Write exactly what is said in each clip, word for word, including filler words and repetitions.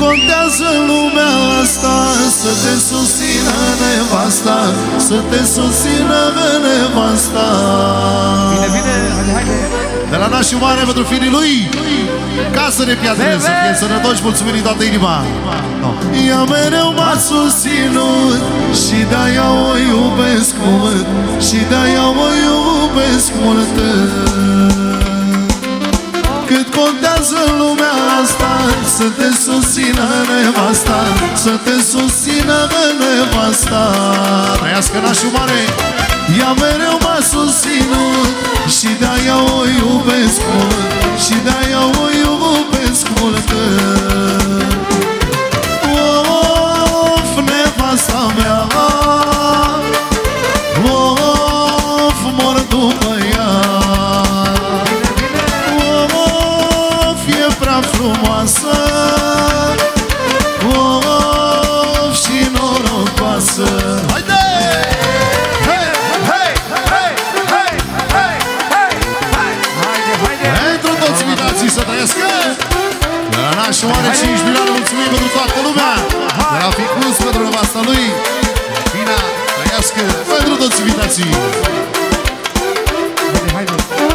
contează lumea asta? Să te susțină nevasta, să te susțină nevasta. Bine, bine, haide, haide. De la nașul mare pentru firii lui, casă de piatră, să fie sănătoși, mulțumim din toată inima. No. Ea mereu m-a susținut și de-aia o iubesc mult, și de-aia o iubesc mult. Cât contează lumea asta, să te susțină nevasta, să te susțină nevasta. Trăiască nașul mare. Ea mereu m-a susținut și de-aia o iubesc mult, și de-aia o iubesc mult. Of, nevasta mea, of, mor după ea. Of, e prea frumoasă, of, și norocoasă. Haide! Să trăiască! De la nașul are cinci milioane, mulțumim pentru toată lumea! De la Ficus pentru nevasta lui, Fina, trăiască pentru toți invitații! Haide, haide!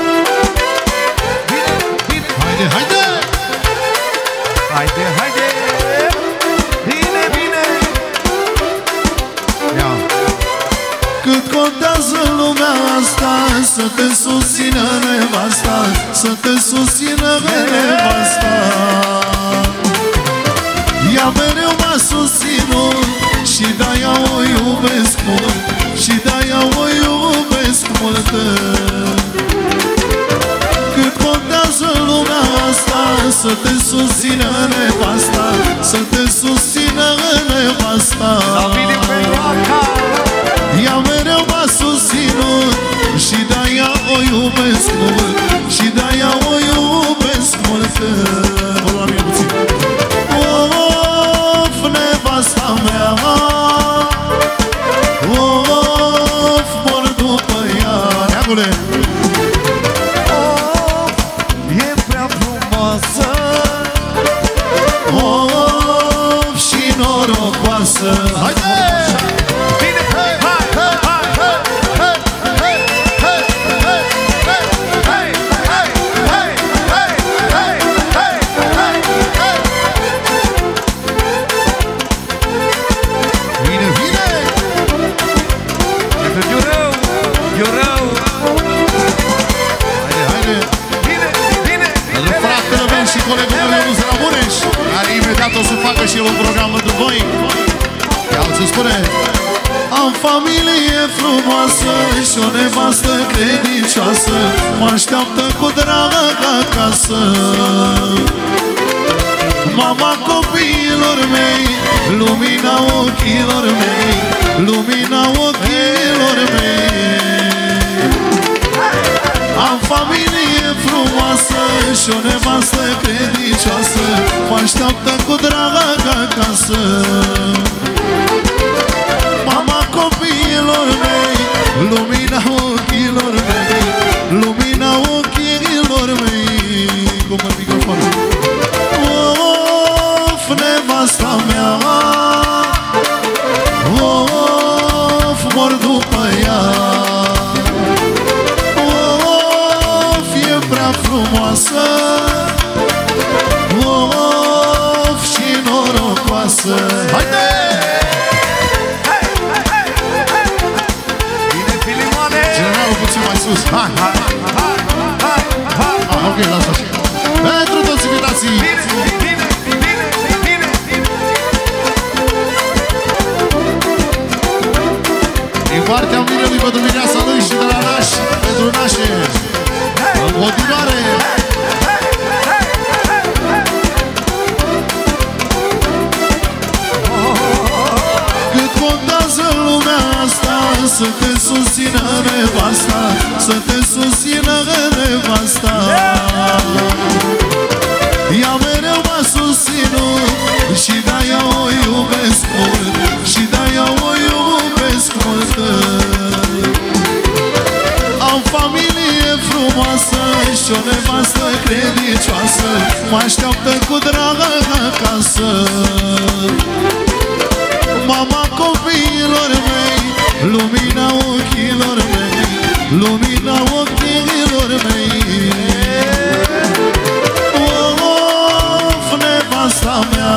Haide, haide! Haide, haide! Bine, bine! Ia! Cât contează lumea asta, să te susțină nevasta, să te susțină nevasta. Ea mereu m-a susținut și de-aia o iubesc mult, și de-aia o iubesc mult. Cât contează lumea asta, să te susțină nevasta, să te susțină nevasta. Ea mereu m-a susținut și de-aia o iubesc mult, și de-aia o iubesc mult. Of, nevasta mea, of, mor după ea. Neagule! Of, e prea frumoasă, Of, și norocoasă. Haide! O să facă și el un program pentru voi. Ia ce spune: am familie frumoasă și o nevastă credincioasă, mă așteaptă cu drag acasă. Mama copiilor mei, lumina ochilor mei, lumina ochilor mei. Am familie frumoasă și o nevastă credincioasă, mă așteaptă cu drag acasă. Mama copiilor mei, lumina ochilor mei, lumina ochilor mei. Cum mă microfonul? Of, nevasta mea, of, mor după ea. Frumoasă, of, și norocoasă. Haide! bine, Filimoane! Generalul puțin mai sus. Hai, hai, hai, hai, hai. Ah, ok, lasă așa. Pentru toți invitații. Bine, bine, bine, bine, bine. Din partea Mirelui pentru mireasa lui și de la naș pentru nașe. În continuare. Cât contează lumea asta, să te susțină nevasta, să te susțină nevasta. Ea mereu m-a susținut și de-aia o iubesc mult, și de-aia o iubesc mult. Am familie frumoasă și o nevastă credincioasă, mă așteaptă cu drag acasă. mei. Of, nevasta mea,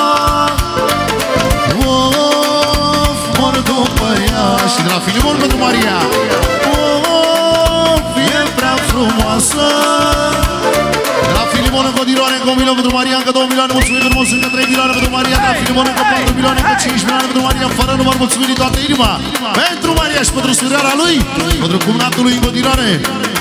of, mor după ea. Și de la Filimon pentru Maria. Of, e prea frumoasă. De la Filimon încă o diloane, încă un milion pentru Maria, încă două milioane, mulțumim frumos, încă trei milioane pentru Maria. De la Filimon încă patru milioane, încă cinci milioane pentru Maria, fără număr, mulțumim din toată inima. Pentru Maria și pentru surioara lui, pentru cumnatul lui încă o diloane.